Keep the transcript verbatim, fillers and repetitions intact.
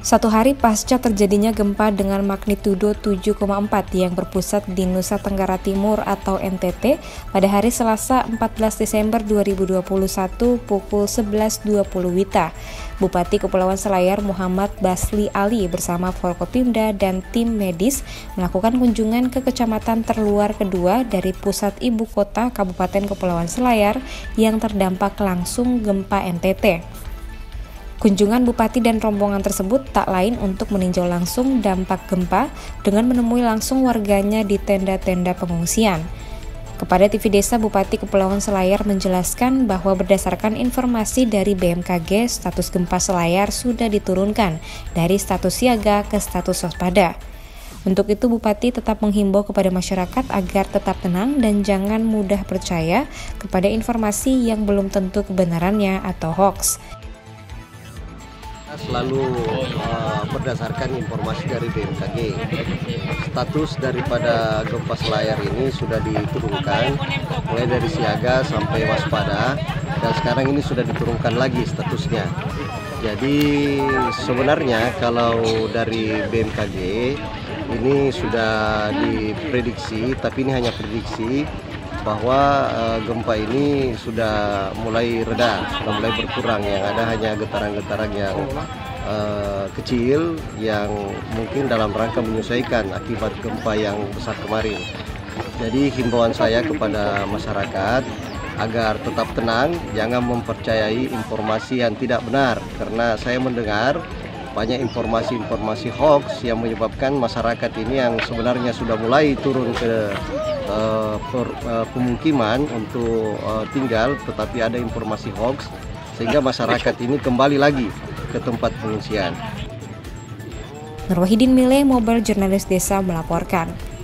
Satu hari pasca terjadinya gempa dengan magnitudo tujuh koma empat yang berpusat di Nusa Tenggara Timur atau N T T pada hari Selasa empat belas Desember dua ribu dua puluh satu pukul sebelas dua puluh W I T A, Bupati Kepulauan Selayar Muhammad Basli Ali bersama Forkopimda dan tim medis melakukan kunjungan ke kecamatan terluar kedua dari pusat ibu kota Kabupaten Kepulauan Selayar yang terdampak langsung gempa N T T. Kunjungan Bupati dan rombongan tersebut tak lain untuk meninjau langsung dampak gempa dengan menemui langsung warganya di tenda-tenda pengungsian. Kepada T V Desa, Bupati Kepulauan Selayar menjelaskan bahwa berdasarkan informasi dari B M K G, status gempa Selayar sudah diturunkan dari status siaga ke status waspada. Untuk itu, Bupati tetap menghimbau kepada masyarakat agar tetap tenang dan jangan mudah percaya kepada informasi yang belum tentu kebenarannya atau hoax. Selalu uh, berdasarkan informasi dari B M K G. Status daripada gempa Selayar ini sudah diturunkan mulai dari siaga sampai waspada, dan sekarang ini sudah diturunkan lagi statusnya. Jadi sebenarnya kalau dari B M K G ini sudah diprediksi, tapi ini hanya prediksi bahwa uh, gempa ini sudah mulai reda, sudah mulai berkurang, yang ada hanya getaran-getaran yang uh, kecil yang mungkin dalam rangka menyesuaikan akibat gempa yang besar kemarin. Jadi himbauan saya kepada masyarakat agar tetap tenang, jangan mempercayai informasi yang tidak benar, karena saya mendengar banyak informasi-informasi hoax yang menyebabkan masyarakat ini yang sebenarnya sudah mulai turun ke uh, per, uh, pemukiman untuk uh, tinggal, tetapi ada informasi hoax sehingga masyarakat ini kembali lagi ke tempat pengungsian. Nur Wahidin Mile, Mobile Jurnalis Desa melaporkan.